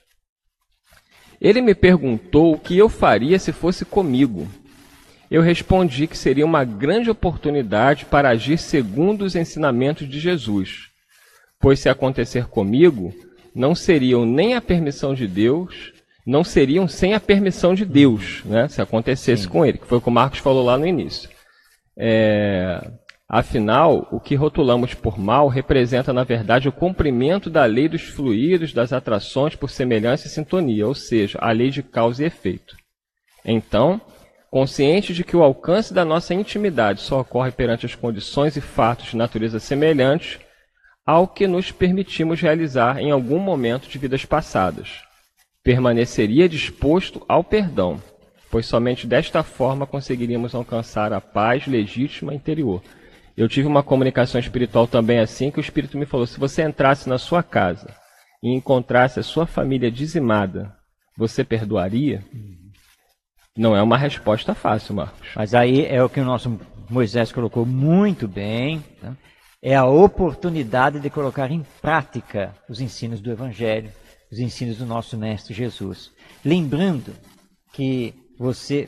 Ele me perguntou o que eu faria se fosse comigo. Eu respondi que seria uma grande oportunidade para agir segundo os ensinamentos de Jesus, pois se acontecer comigo, não seriam nem a permissão de Deus, não seriam sem a permissão de Deus, né, se acontecesse Sim. com ele, que foi o que o Marcos falou lá no início. É, Afinal, o que rotulamos por mal representa, na verdade, o cumprimento da lei dos fluidos, das atrações por semelhança e sintonia, ou seja, a lei de causa e efeito. Então, consciente de que o alcance da nossa intimidade só ocorre perante as condições e fatos de natureza semelhantes ao que nos permitimos realizar em algum momento de vidas passadas, permaneceria disposto ao perdão, pois somente desta forma conseguiríamos alcançar a paz legítima interior. Eu tive uma comunicação espiritual também assim, que o Espírito me falou, se você entrasse na sua casa e encontrasse a sua família dizimada, você perdoaria? Não é uma resposta fácil, Marcos. Mas aí é o que o nosso Moisés colocou muito bem, né? É a oportunidade de colocar em prática os ensinos do Evangelho, os ensinos do nosso Mestre Jesus. Lembrando que você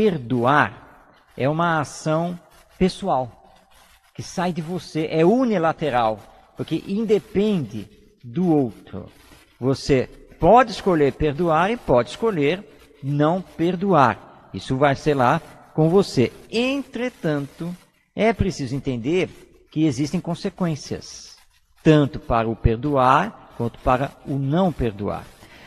perdoar é uma ação pessoal, que sai de você, é unilateral, porque independe do outro. Você pode escolher perdoar e pode escolher não perdoar. Isso vai ser lá com você. Entretanto, é preciso entender que existem consequências, tanto para o perdoar quanto para o não perdoar.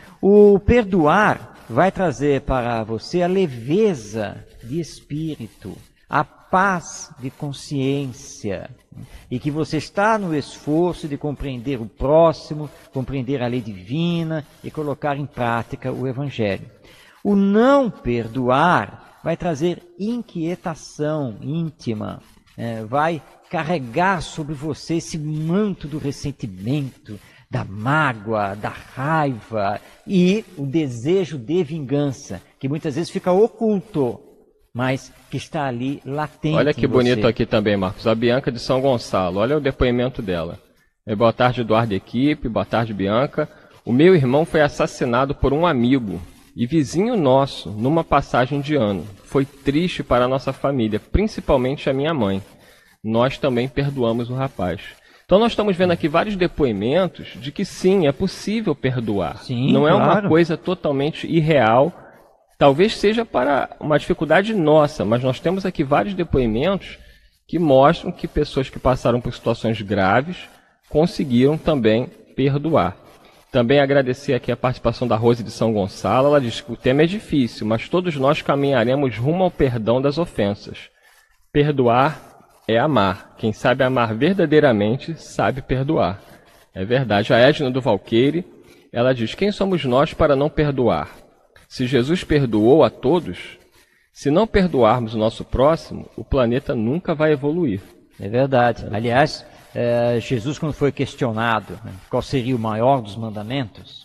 O perdoar vai trazer para você a leveza de espírito, a paz de consciência, e que você está no esforço de compreender o próximo, compreender a lei divina e colocar em prática o Evangelho. O não perdoar vai trazer inquietação íntima, é, vai carregar sobre você esse manto do ressentimento, da mágoa, da raiva e o desejo de vingança, que muitas vezes fica oculto, mas que está ali latente. Olha que bonito aqui também, Marcos. A Bianca de São Gonçalo. Olha o depoimento dela. É, boa tarde, Eduardo e equipe. Boa tarde, Bianca. O meu irmão foi assassinado por um amigo e vizinho nosso numa passagem de ano. Foi triste para a nossa família, principalmente a minha mãe. Nós também perdoamos o rapaz. Então nós estamos vendo aqui vários depoimentos de que sim, é possível perdoar. Sim, não é claro. uma coisa totalmente irreal. Talvez seja para uma dificuldade nossa, mas nós temos aqui vários depoimentos que mostram que pessoas que passaram por situações graves conseguiram também perdoar. Também agradecer aqui a participação da Rose de São Gonçalo. Ela diz que o tema é difícil, mas todos nós caminharemos rumo ao perdão das ofensas. Perdoar é amar. Quem sabe amar verdadeiramente sabe perdoar. É verdade. A Edna do Valqueire, ela diz, quem somos nós para não perdoar? Se Jesus perdoou a todos, se não perdoarmos o nosso próximo, o planeta nunca vai evoluir. É verdade. Aliás, é, Jesus, quando foi questionado, né, qual seria o maior dos mandamentos,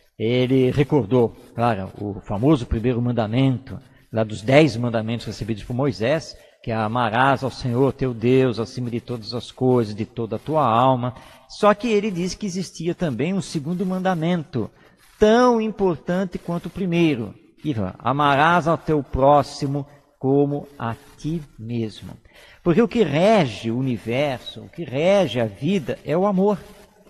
ele recordou, claro, o famoso primeiro mandamento, lá dos dez mandamentos recebidos por Moisés, que é amarás ao Senhor teu Deus acima de todas as coisas, de toda a tua alma. Só que ele disse que existia também um segundo mandamento, tão importante quanto o primeiro, que amarás ao teu próximo como a ti mesmo. Porque o que rege o universo, o que rege a vida é o amor.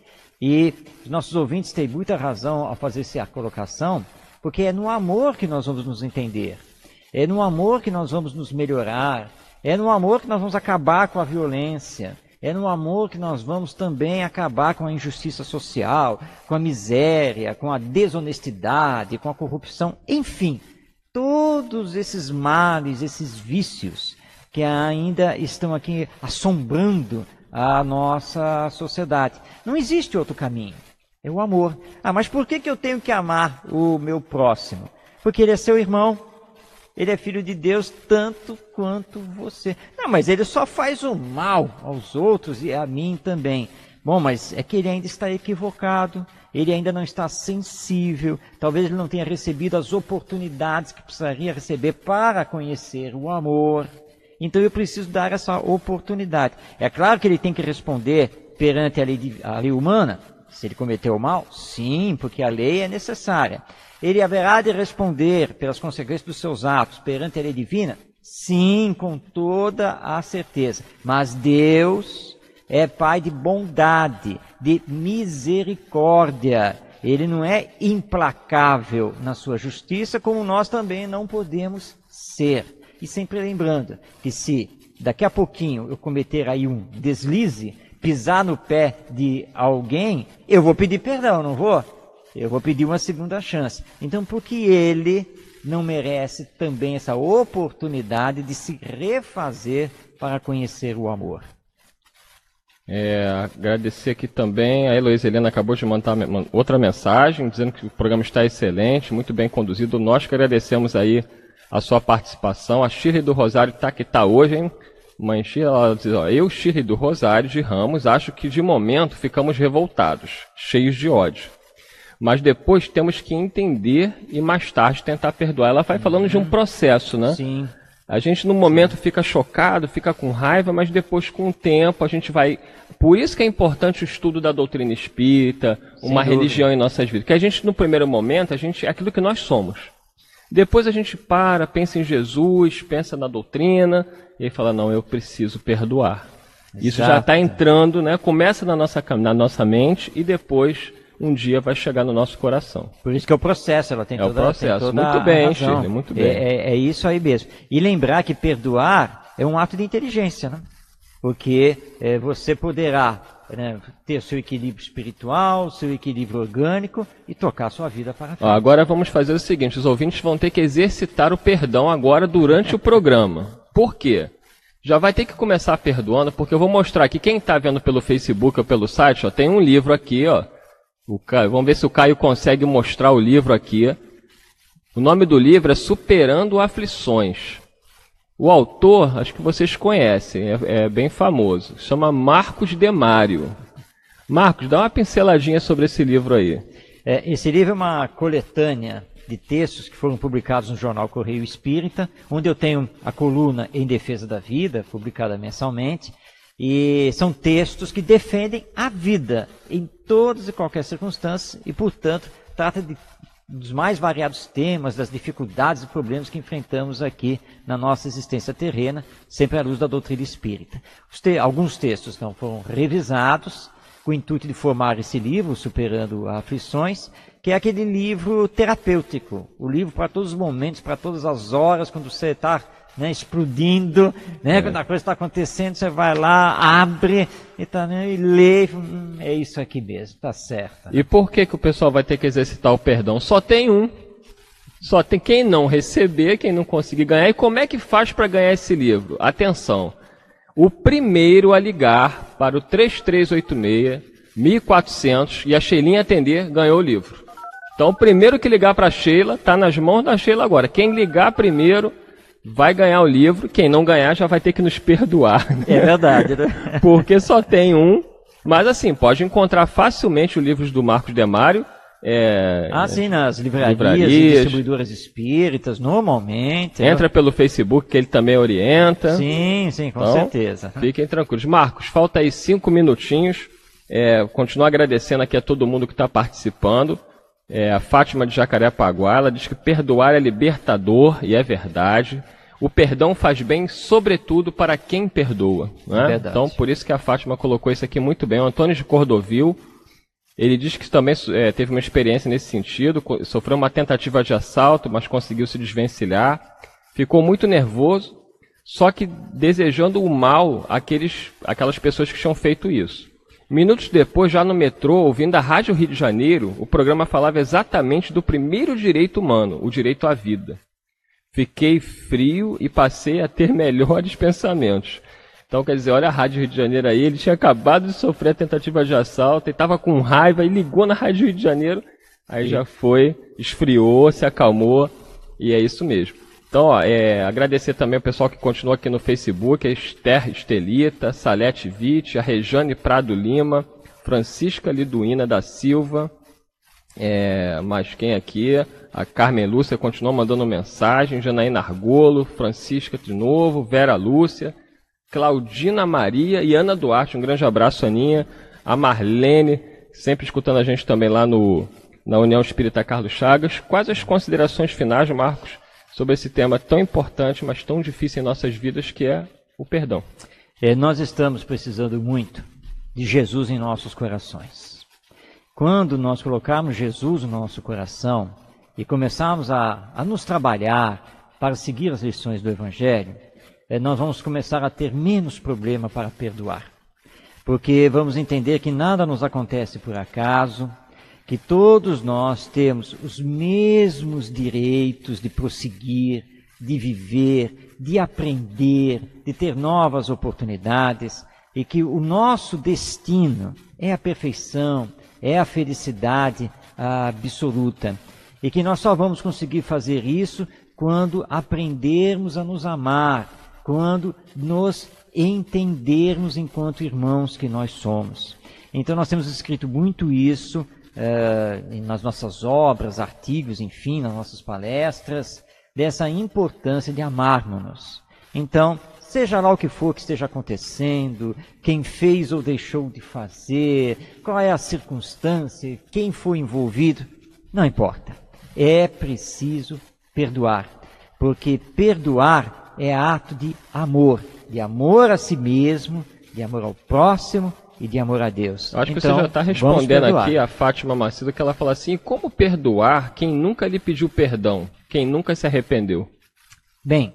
E os nossos ouvintes têm muita razão ao fazer essa colocação, porque é no amor que nós vamos nos entender, é no amor que nós vamos nos melhorar, é no amor que nós vamos acabar com a violência, é no amor que nós vamos também acabar com a injustiça social, com a miséria, com a desonestidade, com a corrupção, enfim, todos esses males, esses vícios que ainda estão aqui assombrando a nossa sociedade. Não existe outro caminho, é o amor. Ah, mas por que que eu tenho que amar o meu próximo? Porque ele é seu irmão. Ele é filho de Deus tanto quanto você. Não, mas ele só faz o mal aos outros e a mim também. Bom, mas é que ele ainda está equivocado, ele ainda não está sensível, talvez ele não tenha recebido as oportunidades que precisaria receber para conhecer o amor. Então eu preciso dar essa oportunidade. É claro que ele tem que responder perante a lei, a lei humana. Se ele cometeu o mal, sim, porque a lei é necessária. Ele haverá de responder pelas consequências dos seus atos perante a lei divina? Sim, com toda a certeza. Mas Deus é Pai de bondade, de misericórdia. Ele não é implacável na sua justiça, como nós também não podemos ser. E sempre lembrando que se daqui a pouquinho eu cometer aí um deslize, pisar no pé de alguém, eu vou pedir perdão, não vou? Eu vou pedir uma segunda chance. Então, por que ele não merece também essa oportunidade de se refazer para conhecer o amor? É, agradecer aqui também, a Heloísa Helena acabou de mandar outra mensagem, dizendo que o programa está excelente, muito bem conduzido. Nós que agradecemos aí a sua participação. A Shirley do Rosário está que está hoje, hein? Mãe Shirley, ela diz, ó, eu, Shirley do Rosário de Ramos, acho que de momento ficamos revoltados, cheios de ódio. Mas depois temos que entender e mais tarde tentar perdoar. Ela vai falando de um processo, né? Sim. A gente no momento fica chocado, fica com raiva, mas depois com o tempo a gente vai... Por isso que é importante o estudo da doutrina espírita, uma religião em nossas vidas. Porque a gente no primeiro momento, a gente é aquilo que nós somos. Depois a gente para, pensa em Jesus, pensa na doutrina, e aí fala, não, eu preciso perdoar. Exato. Isso já está entrando, né? Começa na nossa, na nossa mente e depois... um dia vai chegar no nosso coração. Por isso que é o processo, ela tem é toda, o processo. Tem toda muito bem, razão. Shirley, muito bem. É, é, é isso aí mesmo. E lembrar que perdoar é um ato de inteligência, né? Porque é, você poderá, né, ter seu equilíbrio espiritual, seu equilíbrio orgânico e tocar a sua vida para frente. Ó, agora vamos fazer o seguinte, os ouvintes vão ter que exercitar o perdão agora durante o programa. Por quê? Já vai ter que começar perdoando, porque eu vou mostrar aqui, quem está vendo pelo Facebook ou pelo site, ó, tem um livro aqui, ó. O Caio, vamos ver se o Caio consegue mostrar o livro aqui. O nome do livro é Superando Aflições. O autor, acho que vocês conhecem, é, é bem famoso. Chama Marcos Demário. Marcos, dá uma pinceladinha sobre esse livro aí. É, esse livro é uma coletânea de textos que foram publicados no jornal Correio Espírita, onde eu tenho a coluna Em Defesa da Vida, publicada mensalmente. E são textos que defendem a vida em todas e qualquer circunstância e, portanto, trata de, dos mais variados temas, das dificuldades e problemas que enfrentamos aqui na nossa existência terrena, sempre à luz da doutrina espírita. Te, alguns textos não foram revisados com o intuito de formar esse livro, Superando Aflições, que é aquele livro terapêutico, o livro para todos os momentos, para todas as horas, quando você está... Né, explodindo, né, é. Quando a coisa está acontecendo, você vai lá, abre e, tá, né, e lê, hum, é isso aqui mesmo, tá certo. E por que, que o pessoal vai ter que exercitar o perdão? Só tem um, só tem quem não receber, quem não conseguir ganhar. E como é que faz para ganhar esse livro? Atenção, o primeiro a ligar para o três três oito seis, mil e quatrocentos e a Sheilinha atender, ganhou o livro. Então o primeiro que ligar para a Sheila, está nas mãos da Sheila agora. Quem ligar primeiro... vai ganhar o livro, quem não ganhar já vai ter que nos perdoar. Né? É verdade, né? Porque só tem um. Mas assim, pode encontrar facilmente os livros do Marcos Demário. É, ah, sim, nas livrarias, livrarias e distribuidoras espíritas, normalmente. Entra é... pelo Facebook, que ele também orienta. Sim, sim, com então, certeza. Fiquem tranquilos. Marcos, falta aí cinco minutinhos. É, continuo agradecendo aqui a todo mundo que está participando. É, a Fátima de Jacarepaguá, ela diz que perdoar é libertador, e é verdade. O perdão faz bem, sobretudo, para quem perdoa. Né? É então, por isso que a Fátima colocou isso aqui muito bem. O Antônio de Cordovil, ele diz que também é, teve uma experiência nesse sentido, sofreu uma tentativa de assalto, mas conseguiu se desvencilhar. Ficou muito nervoso, só que desejando o mal àqueles, àquelas pessoas que tinham feito isso. Minutos depois, já no metrô, ouvindo a Rádio Rio de Janeiro, o programa falava exatamente do primeiro direito humano, o direito à vida. Fiquei frio e passei a ter melhores pensamentos. Então, quer dizer, olha a Rádio Rio de Janeiro aí, ele tinha acabado de sofrer a tentativa de assalto, ele estava com raiva e ligou na Rádio Rio de Janeiro, aí Sim. já foi, esfriou, se acalmou, e é isso mesmo. Então, ó, é, agradecer também o pessoal que continua aqui no Facebook, a Esther Estelita, Salete Witt, a Rejane Prado Lima, Francisca Liduína da Silva, é, mais quem aqui? A Carmen Lúcia continuou mandando mensagem, Janaína Argolo, Francisca de novo, Vera Lúcia, Claudina Maria e Ana Duarte, um grande abraço, Aninha, a Marlene, sempre escutando a gente também lá no, na União Espírita Carlos Chagas. Quais as considerações finais, Marcos, sobre esse tema tão importante, mas tão difícil em nossas vidas, que é o perdão? É, nós estamos precisando muito de Jesus em nossos corações. Quando nós colocarmos Jesus no nosso coração e começarmos a, a nos trabalhar para seguir as lições do Evangelho, eh, nós vamos começar a ter menos problema para perdoar. Porque vamos entender que nada nos acontece por acaso, que todos nós temos os mesmos direitos de prosseguir, de viver, de aprender, de ter novas oportunidades, e que o nosso destino é a perfeição, é a felicidade absoluta, e que nós só vamos conseguir fazer isso quando aprendermos a nos amar, quando nos entendermos enquanto irmãos que nós somos. Então nós temos escrito muito isso uh, nas nossas obras, artigos, enfim, nas nossas palestras, dessa importância de amarmos-nos. Então, seja lá o que for que esteja acontecendo, quem fez ou deixou de fazer, qual é a circunstância, quem foi envolvido, não importa. É preciso perdoar, porque perdoar é ato de amor, de amor a si mesmo, de amor ao próximo e de amor a Deus. Eu acho então, que você já está respondendo aqui a Fátima Macedo, que ela fala assim, como perdoar quem nunca lhe pediu perdão, quem nunca se arrependeu? Bem,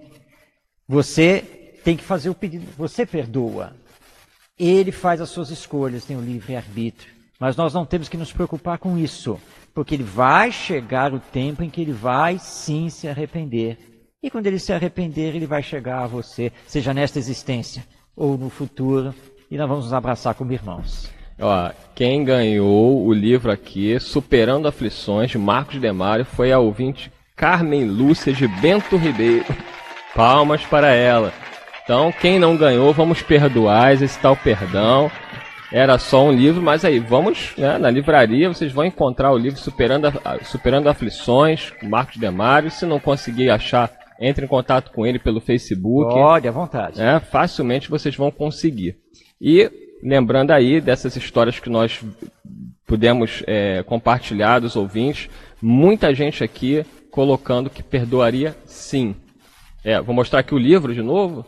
você tem que fazer o pedido, você perdoa. Ele faz as suas escolhas, tem o livre-arbítrio. Mas nós não temos que nos preocupar com isso, porque ele vai chegar o tempo em que ele vai sim se arrepender. E quando ele se arrepender, ele vai chegar a você, seja nesta existência ou no futuro, e nós vamos nos abraçar como irmãos. Ó, quem ganhou o livro aqui, Superando Aflições, de Marcos Demário, foi a ouvinte Carmen Lúcia de Bento Ribeiro. Palmas para ela. Então, quem não ganhou, vamos perdoar, exercitar o perdão. Era só um livro, mas aí, vamos, né, na livraria, vocês vão encontrar o livro Superando, Superando Aflições, Marcos Demário. Se não conseguir achar, entre em contato com ele pelo Facebook. Pode, à vontade. É, facilmente vocês vão conseguir. E lembrando aí dessas histórias que nós pudemos é, compartilhar dos ouvintes, muita gente aqui colocando que perdoaria sim. É, vou mostrar aqui o livro de novo.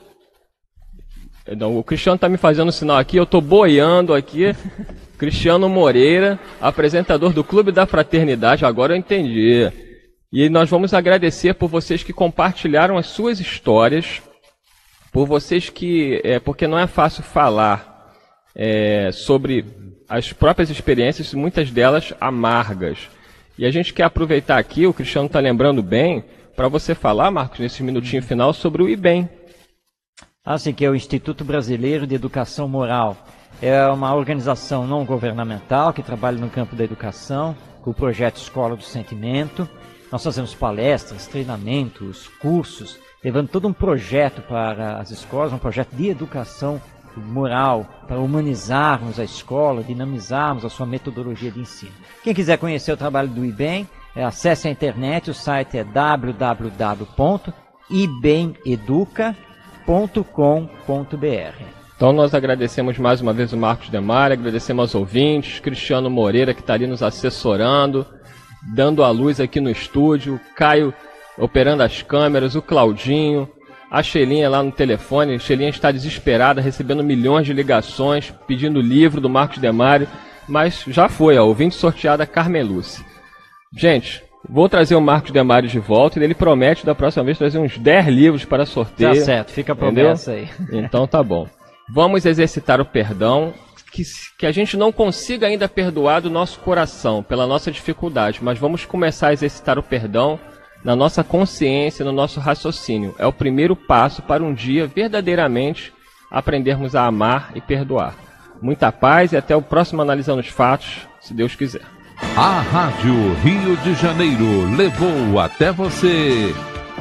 Então, o Cristiano está me fazendo sinal aqui, eu estou boiando aqui. Cristiano Moreira, apresentador do Clube da Fraternidade, agora eu entendi. E nós vamos agradecer por vocês que compartilharam as suas histórias, por vocês que, é, porque não é fácil falar é, sobre as próprias experiências, muitas delas amargas. E a gente quer aproveitar aqui, o Cristiano está lembrando bem, para você falar, Marcos, nesse minutinho final, sobre o IBEM. Assim, que é o Instituto Brasileiro de Educação Moral. É uma organização não governamental que trabalha no campo da educação, com o projeto Escola do Sentimento. Nós fazemos palestras, treinamentos, cursos, levando todo um projeto para as escolas, um projeto de educação moral, para humanizarmos a escola, dinamizarmos a sua metodologia de ensino. Quem quiser conhecer o trabalho do IBEM, é, acesse a internet, o site é w w w ponto i bem educa ponto com ponto b r. Então nós agradecemos mais uma vez o Marcos Demário, agradecemos aos ouvintes, Cristiano Moreira que está ali nos assessorando, dando a luz aqui no estúdio, Caio operando as câmeras, o Claudinho, a Xelinha lá no telefone. A Xelinha está desesperada, recebendo milhões de ligações, pedindo o livro do Marcos Demário, mas já foi, ó, ouvinte sorteada Carmen Lúcia. Gente, vou trazer o Marcos Demário de volta e ele promete da próxima vez trazer uns dez livros para sorteio. Tá certo, fica a promessa aí. Então tá bom. Vamos exercitar o perdão, que, que a gente não consiga ainda perdoar do nosso coração, pela nossa dificuldade, mas vamos começar a exercitar o perdão na nossa consciência, no nosso raciocínio. É o primeiro passo para um dia verdadeiramente aprendermos a amar e perdoar. Muita paz e até o próximo Analisando os Fatos, se Deus quiser. A Rádio Rio de Janeiro levou até você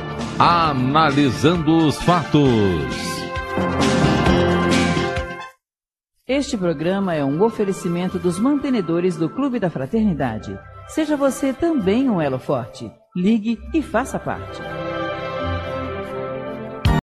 Analisando os Fatos. Este programa é um oferecimento dos mantenedores do Clube da Fraternidade. Seja você também um elo forte. Ligue e faça parte.